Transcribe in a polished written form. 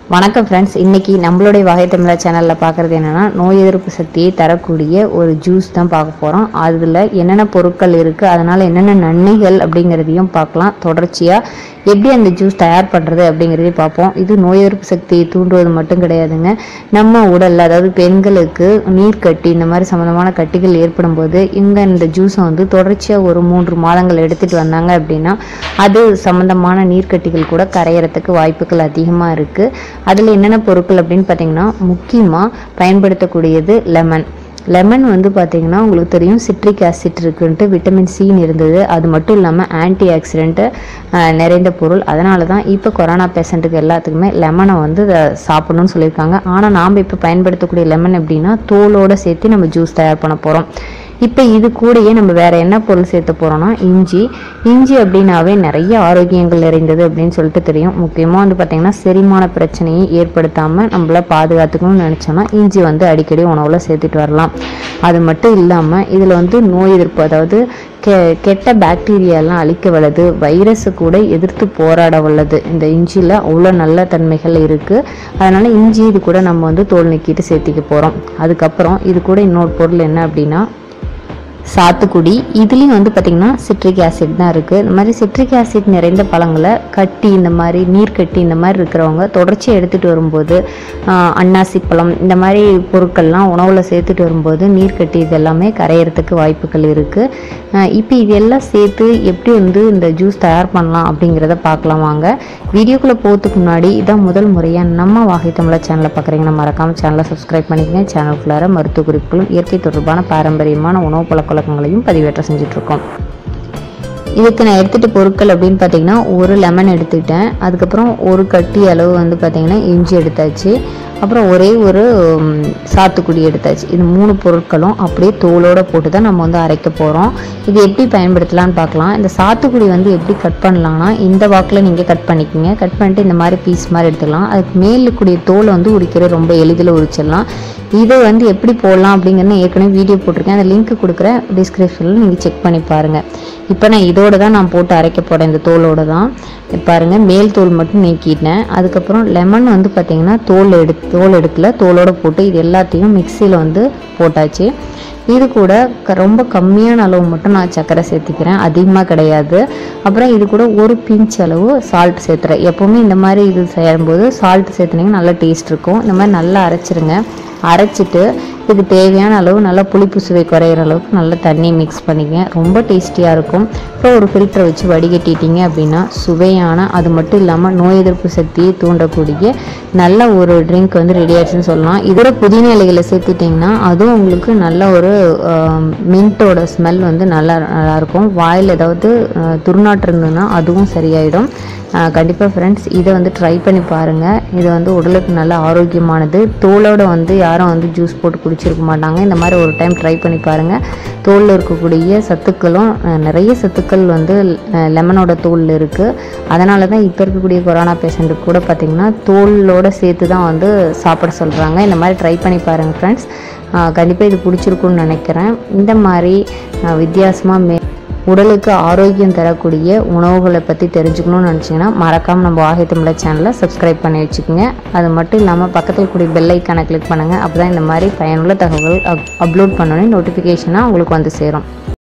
வணக்கம் ஃப்ரெண்ட்ஸ், இன்றைக்கி நம்மளுடைய வகை தமிழா சேனலில் பார்க்குறது என்னென்னா, நோய் எதிர்ப்பு சக்தியை தரக்கூடிய ஒரு ஜூஸ் தான் பார்க்க போகிறோம். அதில் என்னென்ன பொருட்கள் இருக்குது, அதனால் என்னென்ன நன்மைகள் அப்படிங்கிறதையும் பார்க்கலாம். தொடர்ச்சியாக எப்படி அந்த ஜூஸ் தயார் பண்ணுறது அப்படிங்கிறதையும் பார்ப்போம். இது நோய் எதிர்ப்பு சக்தியை தூண்டுவது மட்டும் கிடையாதுங்க. நம்ம உடலில், அதாவது பெண்களுக்கு நீர்க்கட்டி இந்த மாதிரி சம்மந்தமான கட்டிகள் ஏற்படும் போது இந்த ஜூஸை தொடர்ச்சியாக ஒரு 3 மாதங்கள் எடுத்துகிட்டு வந்தாங்க அப்படின்னா அது சம்மந்தமான நீர்க்கட்டிகள் கூட கரையிறதுக்கு வாய்ப்புகள் அதிகமாக இருக்குது. அதில் என்னென்ன பொருட்கள் அப்படின்னு பார்த்தீங்கன்னா, முக்கியமாக பயன்படுத்தக்கூடியது லெமன் பார்த்தீங்கன்னா உங்களுக்கு தெரியும், சிட்ரிக் ஆசிட் இருக்குன்ட்டு, விட்டமின் சி இருந்தது. அது மட்டும் இல்லாமல் ஆன்டி ஆக்சிடென்ட்டு நிறைந்த பொருள். அதனால தான் இப்போ கொரோனா பேஷண்ட்டுக்கு எல்லாத்துக்குமே லெமனை சாப்பிடணும்னு சொல்லியிருக்காங்க. ஆனால் நாம் இப்போ பயன்படுத்தக்கூடிய லெமன் எப்படின்னா, தோலோடு சேர்த்து நம்ம ஜூஸ் தயார் பண்ண போகிறோம். இப்போ இது கூடயே நம்ம வேறு என்ன பொருள் சேர்த்து போகிறோன்னா, இஞ்சி அப்படின்னாவே நிறைய ஆரோக்கியங்கள் நிறைந்தது அப்படின்னு சொல்லிட்டு தெரியும். முக்கியமாக பார்த்திங்கன்னா, செரிமான பிரச்சனையை ஏற்படுத்தாமல் நம்மள பாதுகாத்துக்கணும்னு நினச்சோன்னா இஞ்சி அடிக்கடி உணவில் சேர்த்துட்டு வரலாம். அது மட்டும் இல்லாமல் இதில் நோய் எதிர்ப்பு, அதாவது கெட்ட பாக்டீரியாலாம் அழிக்க வல்லது, வைரஸை கூட எதிர்த்து போராட வல்லது. இந்த இஞ்சியில் அவ்வளோ நல்ல தன்மைகள் இருக்குது. அதனால் இஞ்சி இது கூட நம்ம தோல் நீக்கிட்டு சேர்த்திக்க போகிறோம். அதுக்கப்புறம் இது கூட இன்னொரு பொருள் என்ன அப்படின்னா, சாத்துக்குடி. இதுலேயும் பார்த்திங்கன்னா சிட்ரிக் ஆசிட் தான் இருக்குது. இந்த மாதிரி சிட்ரிக் ஆசிட் நிறைந்த பழங்களை கட்டி, இந்த மாதிரி நீர்க்கட்டி இந்த மாதிரி இருக்கிறவங்க தொடர்ச்சியாக எடுத்துகிட்டு வரும்போது, அன்னாசி பழம் இந்த மாதிரி பொருட்கள்லாம் உணவில் சேர்த்துட்டு வரும்போது நீர்க்கட்டி இதெல்லாமே கரையிறதுக்கு வாய்ப்புகள் இருக்குது. இப்போ இதெல்லாம் சேர்த்து எப்படி இந்த ஜூஸ் தயார் பண்ணலாம் அப்படிங்கிறத பார்க்கலாம் வாங்க. வீடியோக்குள்ளே போகிறதுக்கு முன்னாடி இதான் முதல் முறையாக நம்ம வாகை தமிழா சேனலை பார்க்குறீங்கன்னா மறக்காமல் சேனலை சப்ஸ்கிரைப் பண்ணிக்கங்க. சேனலுக்குள்ளார மருத்துவ குறிப்புகளும் இயற்கை தொடர்பான பாரம்பரியமான உணவு பழக்கங்களையும் பதிவேற்ற செஞ்சுட்ருக்கோம். இதுக்கு நான் எடுத்துகிட்ட பொருட்கள் அப்படின்னு பார்த்தீங்கன்னா, ஒரு லெமன் எடுத்துக்கிட்டேன். அதுக்கப்புறம் ஒரு கட்டி அளவு பார்த்தீங்கன்னா இஞ்சி எடுத்தாச்சு. அப்புறம் ஒரே ஒரு சாத்துக்குடி எடுத்தாச்சு. இது 3 பொருட்களும் அப்படியே தோலோடு போட்டு தான் நம்ம அரைக்க போகிறோம். இது எப்படி பயன்படுத்தலான்னு பார்க்கலாம். இந்த சாத்துக்குடி எப்படி கட் பண்ணலான்னா, இந்த வாக்கில் நீங்கள் கட் பண்ணிக்கோங்க. கட் பண்ணிட்டு இந்த மாதிரி பீஸ் மாதிரி எடுத்துக்கலாம். அதுக்கு மேலே கூடிய தோலை உரிக்கிறது ரொம்ப எளிதில் உரிச்சிடலாம். இதை எப்படி போடலாம் அப்படிங்கிறது ஏற்கனவே வீடியோ போட்டிருக்கேன். அந்த லிங்க் கொடுக்குறேன் டிஸ்கிரிப்ஷனில், நீங்கள் செக் பண்ணி பாருங்கள். இப்போ நான் இதோடு தான் நான் போட்டு அரைக்க போகிறேன். இந்த தோலோடு தான் பாருங்கள், மேல் தோல் மட்டும் நீக்கிட்டேன். அதுக்கப்புறம் லெமன் பார்த்திங்கன்னா தோல் எடுக்கல, தோலோடு போட்டு இது எல்லாத்தையும் மிக்சியில் போட்டாச்சு. இது கூட ரொம்ப கம்மியான அளவு மட்டும் நான் சர்க்கரை சேர்த்திக்கிறேன், அதிகமாக கிடையாது. அப்புறம் இது கூட ஒரு பிஞ்ச் அளவு சால்ட் சேர்த்துறேன். எப்போவுமே இந்த மாதிரி இது செய்யும்போது சால்ட் சேர்த்துனீங்கன்னா நல்லா டேஸ்ட் இருக்கும். இந்த மாதிரி நல்லா அரைச்சிருங்க. அரைச்சிட்டு இதுக்கு தேவையான அளவு நல்லா புளிப்பு சுவை குறையிற அளவுக்கு நல்லா தண்ணி மிக்ஸ் பண்ணிங்க. ரொம்ப டேஸ்டியாக இருக்கும். இப்போ ஒரு ஃபில்டரை வச்சு வடிகட்டிட்டீங்க அப்படின்னா சுவையான, அது மட்டும் இல்லாமல் நோய் எதிர்ப்பு சக்தியை தூண்டக்கூடிய நல்ல ஒரு ட்ரிங்க் ரெடி ஆயிடுச்சுன்னு சொல்லலாம். இதோட புதினா இலைகளை சேர்த்துட்டிங்கன்னா அதுவும் உங்களுக்கு நல்ல ஒரு மின்ட்டோட ஸ்மெல் நல்லாயிருக்கும். வாயில் ஏதாவது துர்நாற்று இருந்ததுன்னா அதுவும் சரியாயிடும். கண்டிப்பாக ஃப்ரெண்ட்ஸ், இதை ட்ரை பண்ணி பாருங்கள். இது உடலுக்கு நல்ல ஆரோக்கியமானது. தோலோடு யாரும் ஜூஸ் போட்டு குடிச்சிருக்க மாட்டாங்க. இந்த மாதிரி ஒரு டைம் ட்ரை பண்ணி பாருங்கள். தோலில் இருக்கக்கூடிய சத்துக்களும், நிறைய சத்துக்கள் லெமனோட தோலில் இருக்குது. அதனால தான் இப்போ இருக்கக்கூடிய கொரோனா பேஷண்ட்டுக்கு கூட பார்த்திங்கன்னா தோலோடு சேர்த்து தான் சாப்பிட சொல்கிறாங்க. இந்த மாதிரி ட்ரை பண்ணி பாருங்கள் ஃப்ரெண்ட்ஸ். கண்டிப்பாக இது பிடிச்சிருக்குன்னு நினைக்கிறேன். இந்த மாதிரி வித்தியாசமாக உடலுக்கு ஆரோக்கியம் தரக்கூடிய உணவுகளை பற்றி தெரிஞ்சுக்கணும்னு நினச்சிங்கன்னா மறக்காமல் நம்ம வாகை தமிழா சேனலை சப்ஸ்கிரைப் பண்ணி வச்சுக்கோங்க. அது மட்டும் இல்லாமல் பக்கத்தில் கூடிய பெல் ஐக்கானை கிளிக் பண்ணுங்கள். அப்போ தான் இந்த மாதிரி பயனுள்ள தகவல் அப்லோட் பண்ணோன்னே நோட்டிஃபிகேஷனாக உங்களுக்கு சேரும்.